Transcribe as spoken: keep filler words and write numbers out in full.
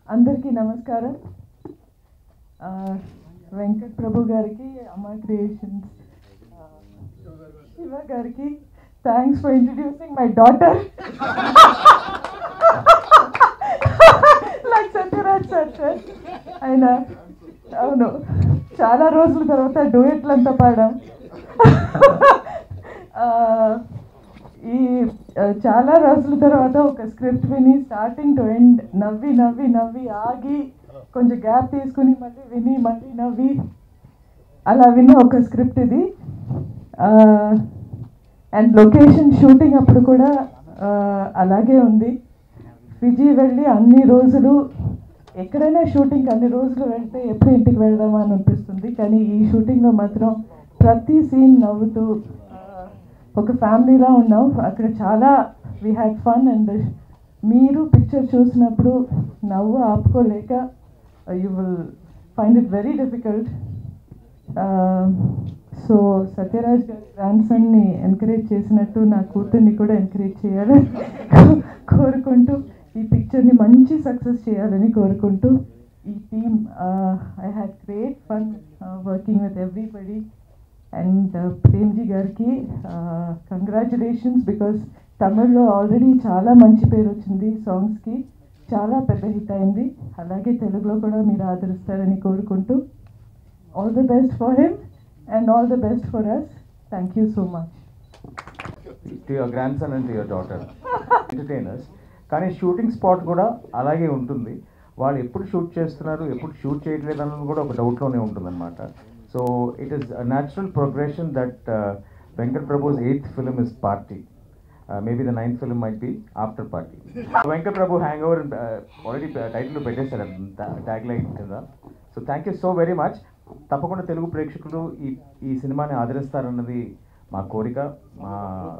అందరికీ నమస్కారం. వెంకట్ ప్రభు గారికి, అమ్మా క్రియేషన్స్ శివ గారికి thanks for introducing my daughter like Sathyaraj sir sir ఆయన అవును చాలా రోజుల తర్వాత డూయెట్లంతా పాడాం. ఈ చాలా రోజుల తర్వాత ఒక స్క్రిప్ట్ విని స్టార్టింగ్ టు ఎండ్ నవ్వి నవ్వి నవ్వి ఆగి కొంచెం గ్యాప్ తీసుకుని మళ్ళీ విని మళ్ళీ నవ్వి అలా విని ఒక స్క్రిప్ట్ ఇది. అండ్ లొకేషన్ షూటింగ్ అప్పుడు కూడా అలాగే ఉంది. ఫిజీ వెళ్ళి అన్ని రోజులు ఎక్కడైనా షూటింగ్ అన్ని రోజులు వెళ్తే ఎప్పుడు ఇంటికి వెళ్దామా అని అనిపిస్తుంది. కానీ ఈ షూటింగ్లో మాత్రం ప్రతి సీన్ నవ్వుతూ ఒక ఫ్యామిలీలా ఉన్నాం. అక్కడ చాలా వీ హ్యాడ్ ఫన్. అండ్ మీరు పిక్చర్ చూసినప్పుడు నవ్వు ఆపుకోలేక you will find it very difficult. So Sathyaraj గారి గ్రాండ్ సన్ని ఎంకరేజ్ చేసినట్టు నా కూతుర్ని కూడా ఎంకరేజ్ చేయాలని కోరుకుంటూ ఈ పిక్చర్ని మంచి సక్సెస్ చేయాలని కోరుకుంటూ ఈ team I had great fun working with everybody. And Premji గారికి కంగ్రాచులేషన్స్ బికాస్ తమిళ్లో ఆల్రెడీ చాలా మంచి పేరు వచ్చింది, సాంగ్స్కి చాలా పెద్ద హిట్ అయింది. అలాగే తెలుగులో కూడా మీరు ఆదరిస్తారని కోరుకుంటూ all the best for him and all the best for us. Thank you so much. To your grand son and to your daughter entertainers. కానీ షూటింగ్ స్పాట్ కూడా అలాగే ఉంటుంది. వాళ్ళు ఎప్పుడు షూట్ చేస్తున్నారు ఎప్పుడు షూట్ చేయట్లేదు అన్నది కూడా ఒక డౌట్లోనే ఉంటుందన్నమాట. So it is a natural progression that uh, Venkat Prabhu's eighth film is Party. Uh, maybe the ninth film might be After Party. Venkat Prabhu Hangover uh, already uh, title పెట్టేశారు tagline కింద. So thank you so very much. తప్పకుండా తెలుగు ప్రేక్షకులు ఈ ఈ సినిమాని ఆదరిస్తారన్నది మా కోరిక, మా